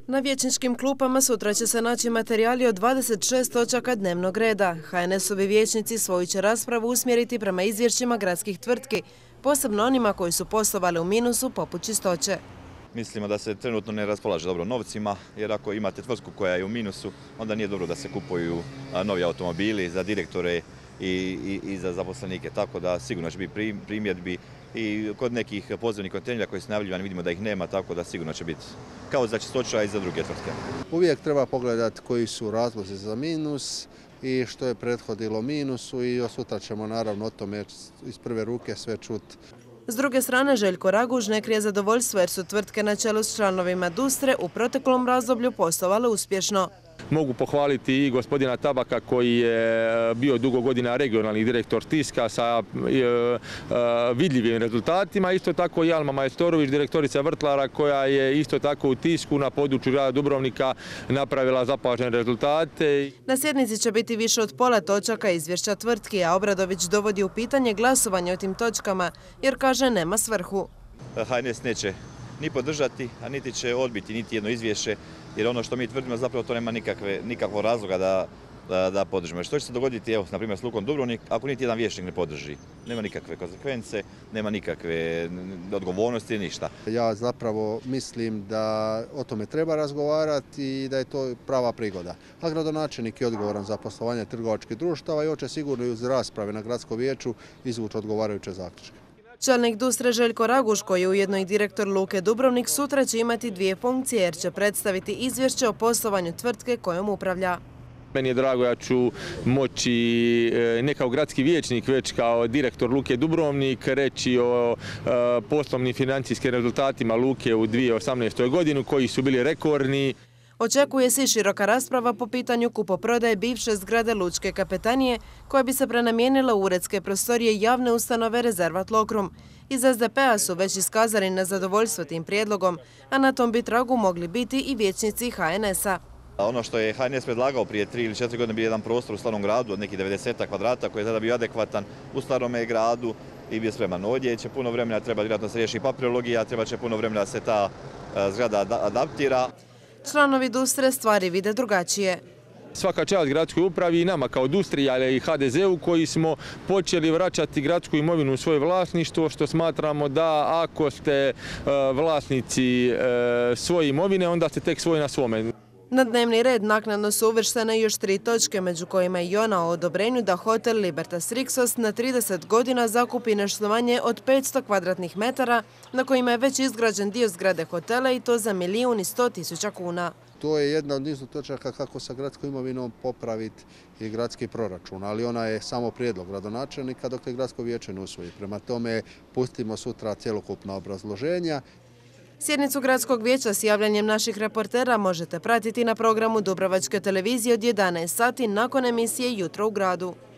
Na vijećničkim klupama sutra će se naći materijali od 26 točaka dnevnog reda. HNS-ovi vijećnici svoju će raspravu usmjeriti prema izvješćima gradskih tvrtki, posebno onima koji su poslovali u minusu poput Čistoće. Mislimo da se trenutno ne raspolaže dobro novcima, jer ako imate tvrtku koja je u minusu, onda nije dobro da se kupuju novi automobili za direktore i za zaposlenike. Tako da sigurno će biti primjedbi i kod nekih pozivnih kontejnera koji su najavljivani vidimo da ih nema, tako da sigurno će biti kao za Čistoća i za druge tvrtke. Uvijek treba pogledati koji su razlozi za minus i što je prethodilo minusu i sutra ćemo naravno o tome iz prve ruke sve čuti. S druge strane, Željko Raguž ne krije zadovoljstvo jer su tvrtke na čelu s članovima Dustre u proteklom razdoblju poslovale uspješno. Mogu pohvaliti i gospodina Tabaka koji je bio dugo godina regionalni direktor Tiska sa vidljivim rezultatima. Isto tako i Alma Majstorović, direktorica Vrtlara, koja je isto tako u Tisku na području grada Dubrovnika napravila zapažene rezultate. Na sjednici će biti više od pola točaka izvješća tvrtki, a Obradović dovodi u pitanje glasovanje o tim točkama jer kaže nema svrhu. HNS neće ni podržati, a niti će odbiti niti jedno izvješće, jer ono što mi tvrdimo zapravo to nema nikakvog razloga da podržimo. Što će se dogoditi, evo, na primjer s Lukom Dubrovnik, ako niti jedan vijećnik ne podrži? Nema nikakve konsekvence, nema nikakve odgovornosti, ništa. Ja zapravo mislim da o tome treba razgovarati i da je to prava prigoda. A gradonačelnik je odgovoran za poslovanje trgovačkih društava i hoće sigurno uz rasprave na gradskom vijeću izvući odgovarajuće zaključke. Čelnik Dustre Željko Raguž, koji je ujedno i direktor Luke Dubrovnik, sutra će imati dvije funkcije jer će predstaviti izvješće o poslovanju tvrtke kojom upravlja. Meni je drago, ja ću moći ne kao gradski vijećnik, već kao direktor Luke Dubrovnik reći o poslovnim financijskim rezultatima Luke u 2018. godinu koji su bili rekordni. Očekuje se i široka rasprava po pitanju kupoprodaje bivše zgrade Lučke kapetanije koja bi se prenamijenila u uredske prostorije javne ustanove Rezervat Lokrum. Iz SDP-a su već iskazali nezadovoljstvo tim prijedlogom, a na tom bi tragu mogli biti i vijećnici HNS-a. Ono što je HNS predlagao prije 3 ili 4 godine bio jedan prostor u Starom gradu od nekih 90 kvadrata koji je tada bio adekvatan u Starome gradu i bio spreman. Ovdje će puno vremena, treba vjerojatno se riješi papirologija, treba će puno vremena da se ta zgrada adaptira. Članovi Dustre stvari vide drugačije. Svaka čast gradskoj upravi i nama kao Dustri, ali i HDZ-u koji smo počeli vraćati gradsku imovinu u svoje vlasništvo, što smatramo da ako ste vlasnici svoje imovine, onda ste tek svoj na svome. Na dnevni red naknadno su uvrštene još 3 točke, među kojima i ona o odobrenju da hotel Libertas Rixos na 30 godina zakupi nešto manje od 500 kvadratnih metara, na kojima je već izgrađen dio zgrade hotela i to za 1.100.000 kuna. To je jedna od nizu točaka kako sa gradskom imovinom popraviti i gradski proračun, ali ona je samo prijedlog gradonačelnika dok je gradsko vijeće ne usvoji. Prema tome pustimo sutra cjelokupna obrazloženja. Sjednicu gradskog vijeća s javljanjem naših reportera možete pratiti na programu Dubrovačke televizije od 11 sati nakon emisije Jutro u gradu.